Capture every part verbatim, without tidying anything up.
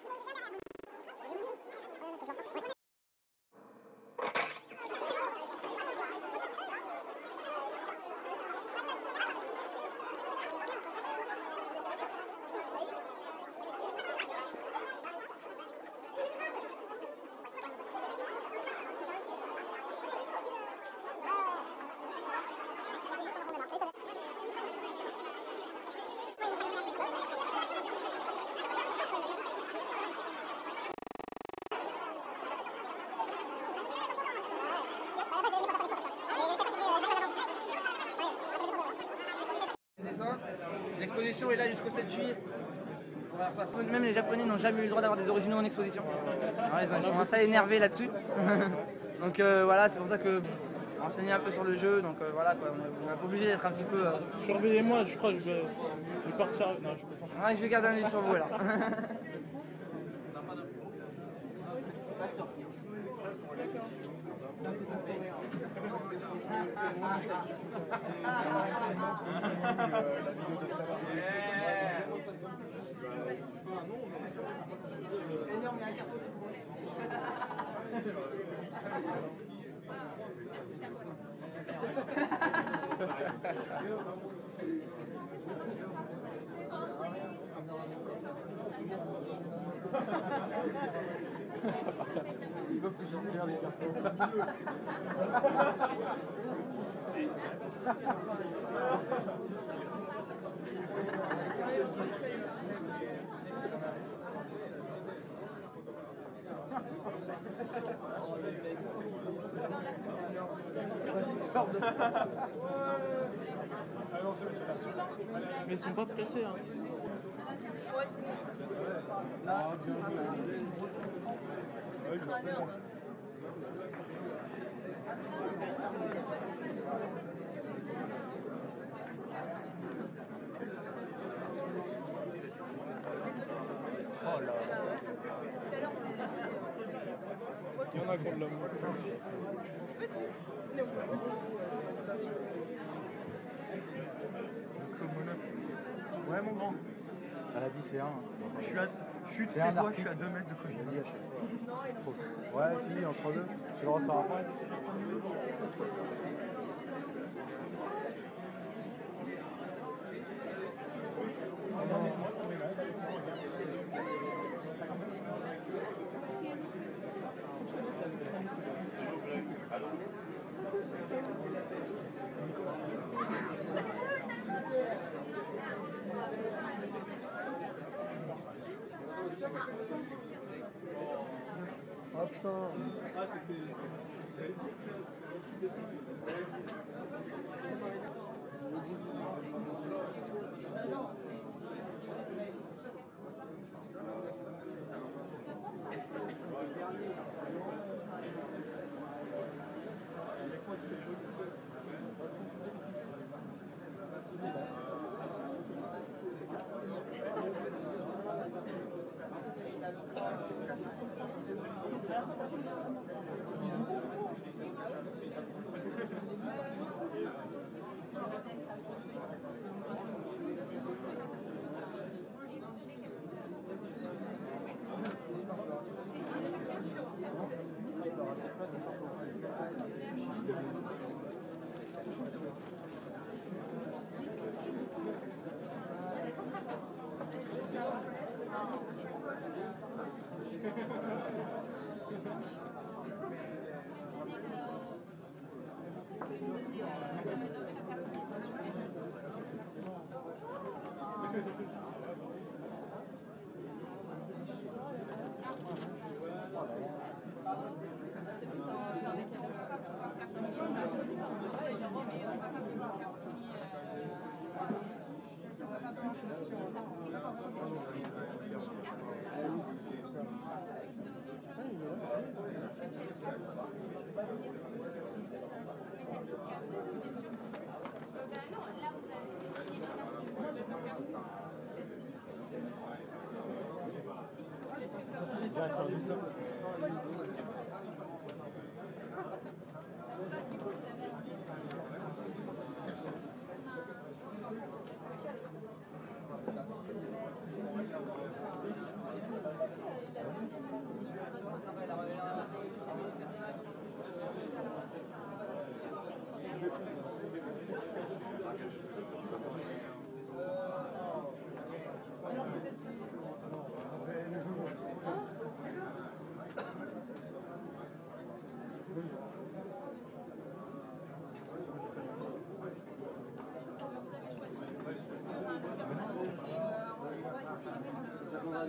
L'exposition est là jusqu'au sept juillet. Même les Japonais n'ont jamais eu le droit d'avoir des originaux en exposition. Alors, ils sont assez énervés là-dessus. Donc euh, voilà, c'est pour ça que enseigner un peu sur le jeu. Donc euh, voilà, quoi, on est obligé d'être un petit peu. Euh... Surveillez-moi, je crois que je vais, je vais partir. Non, je, peux ouais, je vais garder un œil sur vous là. Il veut plus sortir les cartons. Mais ils sont pas pressés, hein. Oh là. Il y en a qui ont de l'amour. Ouais mon grand. Elle a dit c'est un. Je suis à, je suis c'est un toi, je suis à deux mètres de Covid. Je dis à chaque fois. Ouais, si, entre deux. Tu le ressors après. Oh putain. Ah, c'était...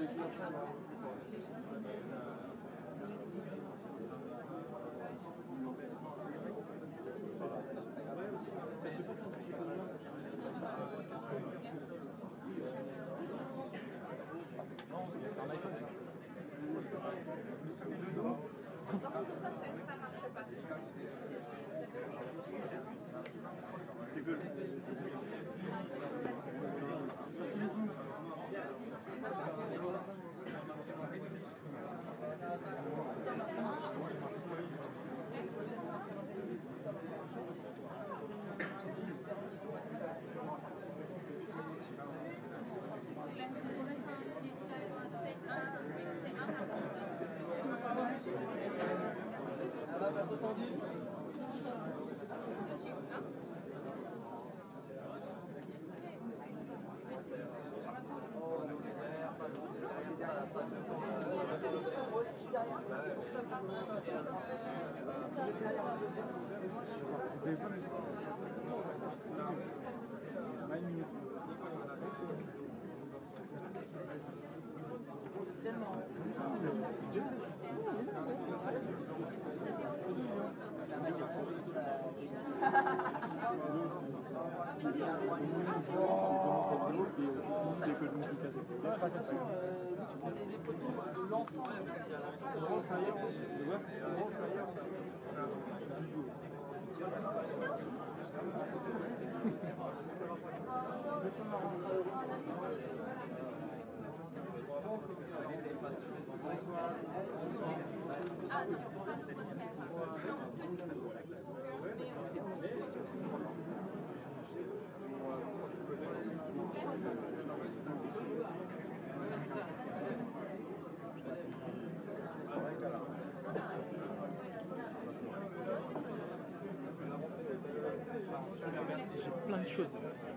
J'ai plein de choses.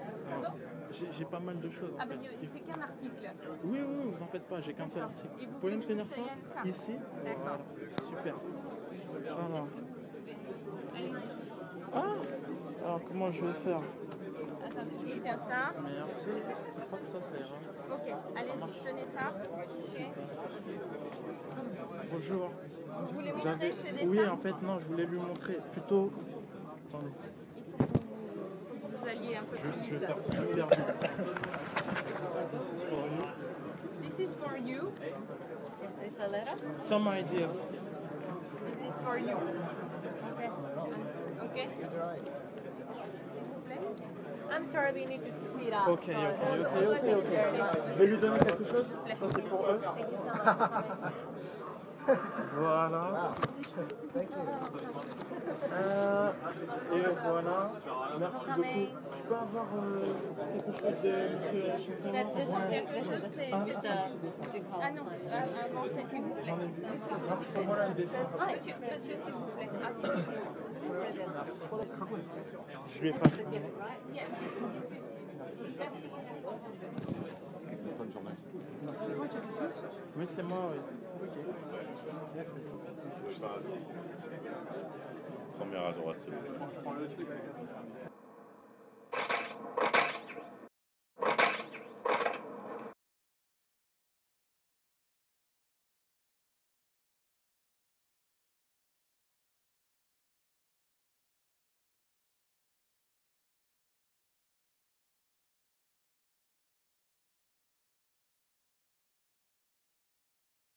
J'ai pas mal de choses. Ah ben c'est qu'un article. Oui, oui, vous en faites pas, j'ai qu'un seul article. Et vous, vous pouvez me tenir ça, ça ici? D'accord. Voilà. Super. Voilà. Allez. Ah, alors comment je vais faire? Attendez, je vais faire ça. Merci. Je crois que ça, ça ira. Ok, allez-y, tenez ça. Okay. Bonjour. Vous voulez montrer ces dessins? Oui, en fait, non, je voulais lui montrer plutôt. Attendez. Il faut que vous, faut que vous alliez un peu plus vite. Je vais faire super vite. This is for you. This is for you. It's a letter. Some ideas. This is for you. Okay. Okay. I'm sorry, we need to speed up. Ok, ok, ok, ok, ok. Je vais lui donner quelque chose. Ça, c'est pour eux. Voilà. Euh, et voilà. Merci beaucoup. Je peux avoir euh, quelque chose de monsieur Chantana? Ah non, avant c'est s'il vous plaît. J'en ai vu. Prends-moi un petit dessin. Monsieur, monsieur s'il vous plaît. Ah, je lui ai passé. Oui, c'est moi, oui. Première à droite, c'est bon.